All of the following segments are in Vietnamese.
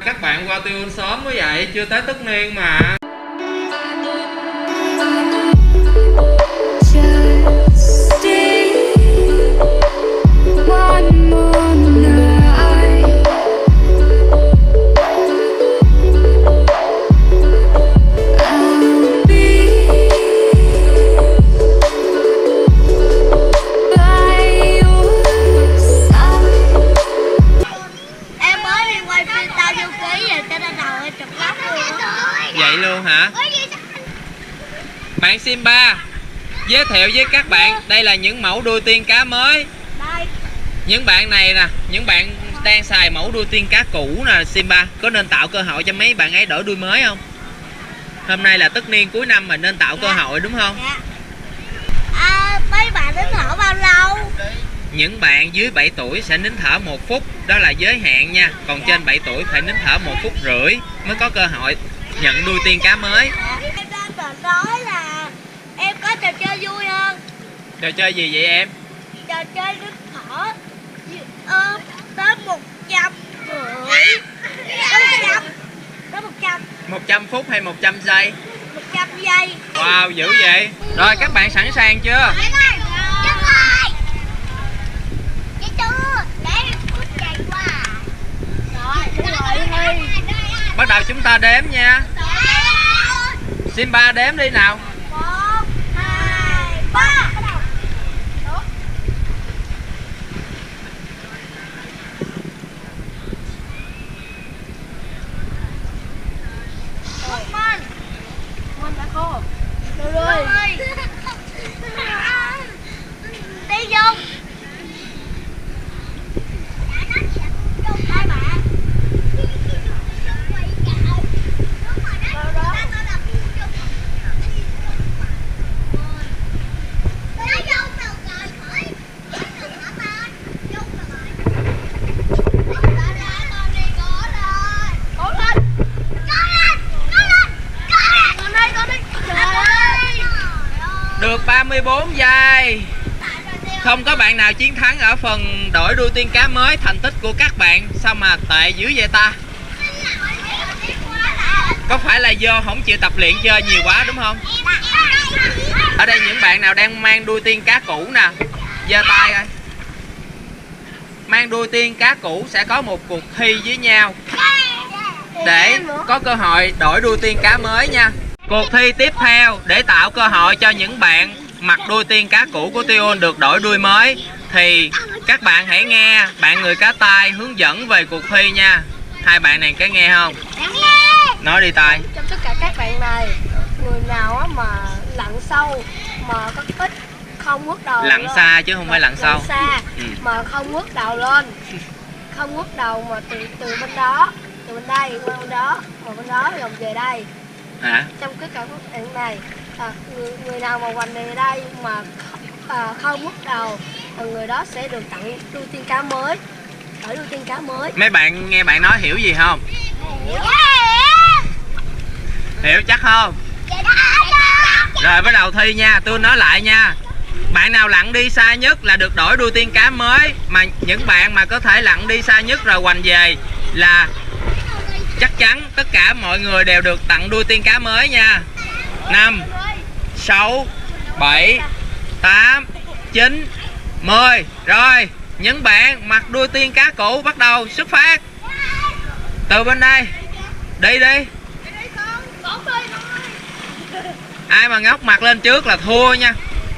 Các bạn qua Tiêu sớm mới vậy, chưa tới tất niên mà. Vậy luôn hả? Bạn Simba giới thiệu với các bạn, đây là những mẫu đuôi tiên cá mới. Những bạn này nè, những bạn đang xài mẫu đuôi tiên cá cũ nè. Simba có nên tạo cơ hội cho mấy bạn ấy đổi đuôi mới không? Hôm nay là tất niên cuối năm mà nên tạo cơ hội đúng không? Mấy bạn nín thở bao lâu? Những bạn dưới 7 tuổi sẽ nín thở 1 phút, đó là giới hạn nha. Còn trên 7 tuổi phải nín thở 1,5 phút mới có cơ hội nhận đuôi tiên cá mới. Em đang nói là em có trò chơi vui hơn. Trò chơi gì vậy em? Trò chơi nín thở tới 150. Tới 100. 100 phút hay 100 giây? 100 giây. Wow, dữ vậy. Rồi các bạn sẵn sàng chưa? Bắt đầu chúng ta đếm nha. Simba đếm đi nào. 1, 2, 3. Mình đã khô. Được rồi. Đi vô. Hai bạn. Được 34 giây. Không có bạn nào chiến thắng ở phần đổi đuôi tiên cá mới. Thành tích của các bạn sao mà tệ dữ vậy ta? Có phải là do không chịu tập luyện chơi nhiều quá đúng không? Ở đây những bạn nào đang mang đuôi tiên cá cũ nè, giơ tay coi. Mang đuôi tiên cá cũ sẽ có một cuộc thi với nhau để có cơ hội đổi đuôi tiên cá mới nha. Cuộc thi tiếp theo để tạo cơ hội cho những bạn mặc đuôi tiên cá cũ của Tion được đổi đuôi mới thì các bạn hãy nghe bạn người cá tai hướng dẫn về cuộc thi nha. Hai bạn này có nghe không? Nói đi Tai. Trong tất cả các bạn này, người nào mà lặn sâu mà có ít không ngước đầu lặn lên, xa chứ không phải lặn sâu. xa mà không ngước đầu lên, không ngước đầu mà từ bên đó, từ bên đây qua bên đó, mà bên đó vòng về đây. Hả? Trong cái cảm giác này, người nào mà hoành về đây mà không ngước đầu, người đó sẽ được tặng đuôi tiên cá mới, đổi đuôi tiên cá mới. Mấy bạn nghe bạn nói hiểu gì không? Hiểu chắc không? Rồi bắt đầu thi nha, tôi nói lại nha. Bạn nào lặn đi xa nhất là được đổi đuôi tiên cá mới. Mà những bạn mà có thể lặn đi xa nhất rồi hoành về là chắc chắn tất cả mọi người đều được tặng đuôi tiên cá mới nha. 5, 6, 7, 8, 9, 10. Rồi, những bạn mặc đuôi tiên cá cũ bắt đầu xuất phát. Từ bên đây. Đi đi. Ai mà ngóc mặt lên trước là thua nha.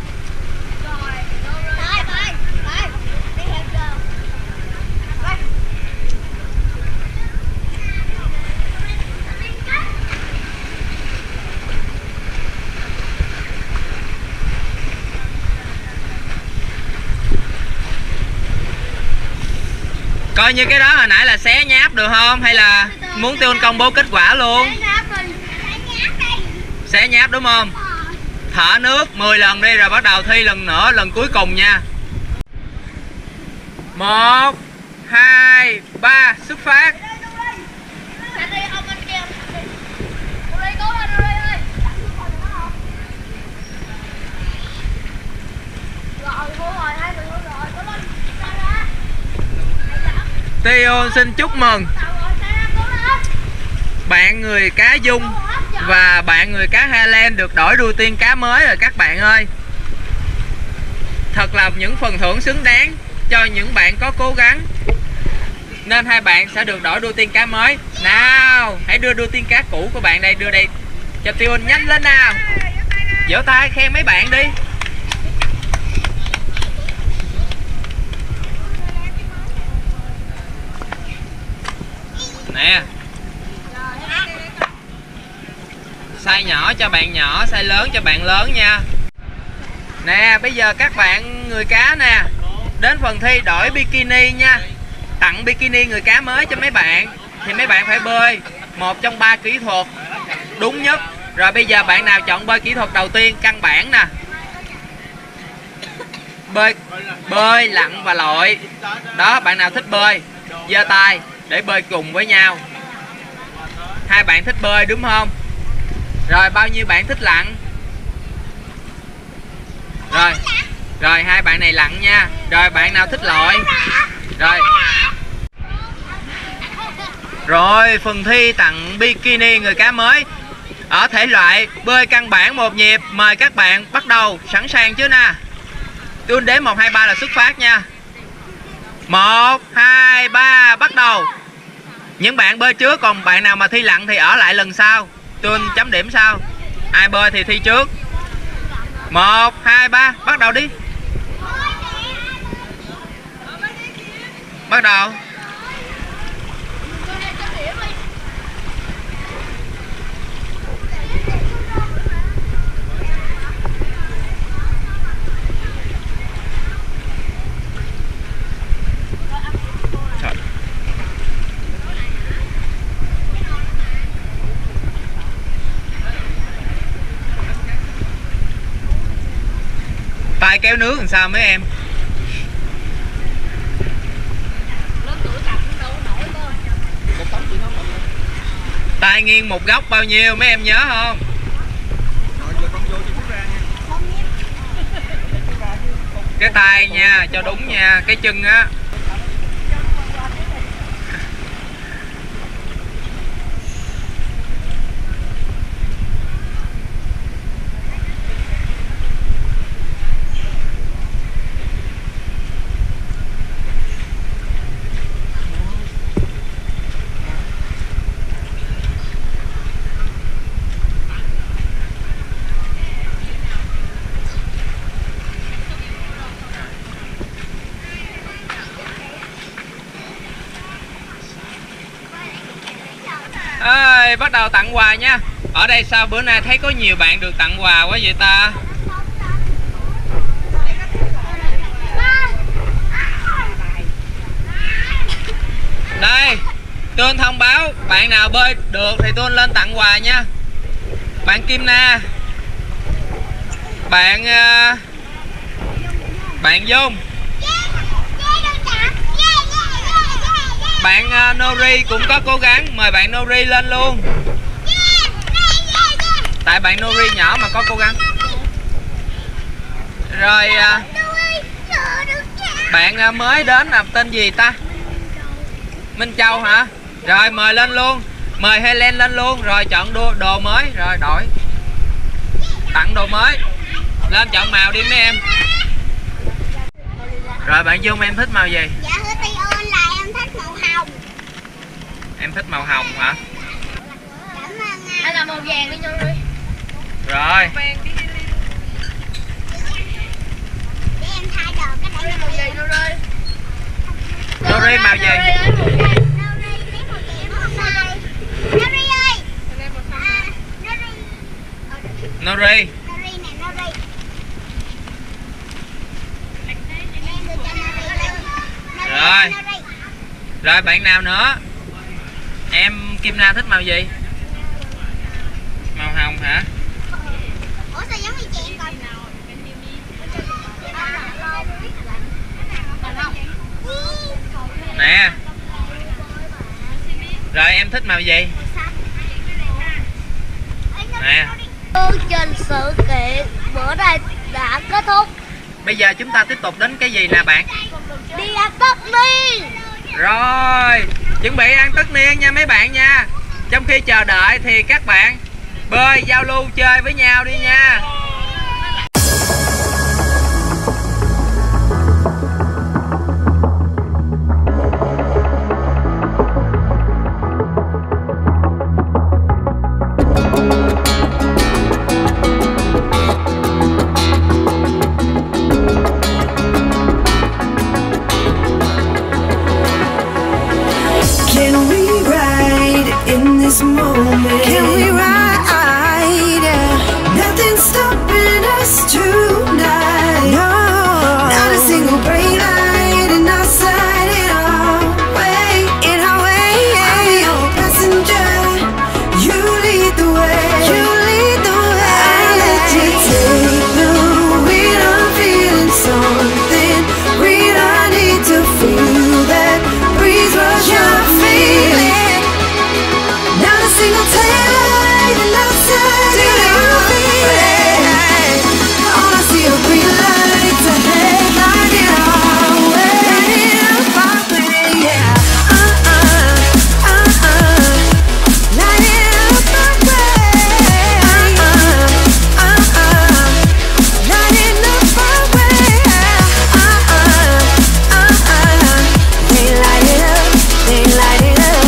Coi như cái đó hồi nãy là xé nháp được không? Hay là muốn Tion công bố kết quả luôn? Xé nháp đúng không? Thở nước 10 lần đi rồi bắt đầu thi lần nữa, lần cuối cùng nha. 1, 2, 3, xuất phát. Tion xin chúc mừng. Bạn người cá Dung và bạn người cá Helen được đổi đuôi tiên cá mới rồi các bạn ơi. Thật là những phần thưởng xứng đáng cho những bạn có cố gắng. Nên hai bạn sẽ được đổi đuôi tiên cá mới. Nào, hãy đưa đuôi tiên cá cũ của bạn đây, đưa đây cho Tion, nhanh lên nào. Vỗ tay khen mấy bạn đi. Nè, size nhỏ cho bạn nhỏ, size lớn cho bạn lớn nha. Nè, bây giờ các bạn người cá nè, đến phần thi đổi bikini nha. Tặng bikini người cá mới cho mấy bạn. Thì mấy bạn phải bơi một trong 3 kỹ thuật đúng nhất. Rồi bây giờ bạn nào chọn bơi kỹ thuật đầu tiên, căn bản nè. Bơi, lặn và lội. Đó, bạn nào thích bơi giơ tay để bơi cùng với nhau. Hai bạn thích bơi đúng không? Rồi bao nhiêu bạn thích lặn? Rồi hai bạn này lặn nha. Rồi bạn nào thích lội? Rồi phần thi tặng bikini người cá mới ở thể loại bơi căn bản một nhịp. Mời các bạn bắt đầu. Sẵn sàng chưa nè? Tôi đếm 1, 2, 3 là xuất phát nha. 1, 2, 3 bắt đầu. Những bạn bơi trước, còn bạn nào mà thi lặn thì ở lại lần sau. Tôi chấm điểm sau. Ai bơi thì thi trước. 1, 2, 3 bắt đầu đi. Bắt đầu. Tay kéo nước làm sao mấy em? Tay nghiêng một góc bao nhiêu mấy em nhớ không? Cái tay nha, cho đúng nha, cái chân á. Bắt đầu tặng quà nha. Ở đây sao bữa nay thấy có nhiều bạn được tặng quà quá vậy ta? Đây, tôi thông báo bạn nào bơi được thì tôi lên tặng quà nha. Bạn Kim Na, bạn Dung, bạn Nori cũng có cố gắng. Mời bạn Nori lên luôn. Tại bạn Nori nhỏ mà có cố gắng. Rồi bạn mới đến là tên gì ta? Minh Châu hả? Rồi mời lên luôn. Mời Helen lên luôn. Rồi chọn đồ mới. Rồi đổi. Tặng đồ mới. Lên chọn màu đi mấy em. Rồi bạn Dung em thích màu gì? Dạ thưa Tion là em thích màu hồng. Em thích màu hồng hả? Cảm ơn anh. Hay là màu vàng đi nha. Rồi. Để em thay đồ cái này Màu gì Nori? Nori màu gì? Nori ơi. Nori. Rồi. Rồi bạn nào nữa? Em Kim Na thích màu gì? Màu hồng hả? Ủa sao giống như chị em coi? Nè. Rồi em thích màu gì? Nè. Chương trình sự kiện bữa nay đã kết thúc. Bây giờ chúng ta tiếp tục đến cái gì nè bạn? Đi ăn tất niên. Rồi, chuẩn bị ăn tất niên nha mấy bạn nha. Trong khi chờ đợi thì các bạn bơi giao lưu chơi với nhau đi nha. Can we ride in this moment? Can we ride? Nothing's stopping us tonight. No, not a single brake light in our sight. In our way, in our way. I'll be your passenger. You lead the way. You lead the way. I'll let you take the wheel. I'm feeling something real. I need to feel that breeze rush your feeling. Not a single taillight in our sight. Do you feel it? All I see are green lights ahead. Light it our way. Light it our way, yeah. Light it our way. Light it our way. They light it up. They light it up.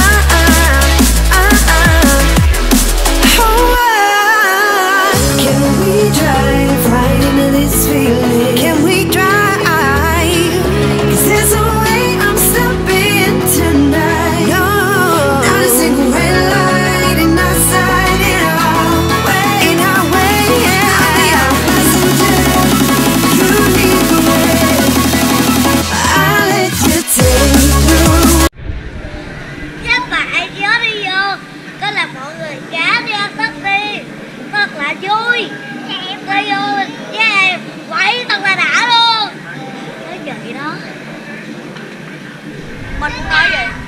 Can we drive right into this feeling? Can we drive? 'Cause there's no way I'm stopping tonight. No, not a single red light in our sight. In our way, in our way. Yeah, I'll be your passenger. You lead the way. I'll let you take the road. Các bạn nhớ đi vô, có là mọi người cá đi ăn taxi thật là vui. Đi vô với em quẩy thật là đã luôn. Nói chuyện gì đó mình nói vậy.